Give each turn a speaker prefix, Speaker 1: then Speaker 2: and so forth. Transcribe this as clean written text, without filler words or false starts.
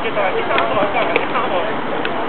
Speaker 1: 知道，你看我干嘛？你看我。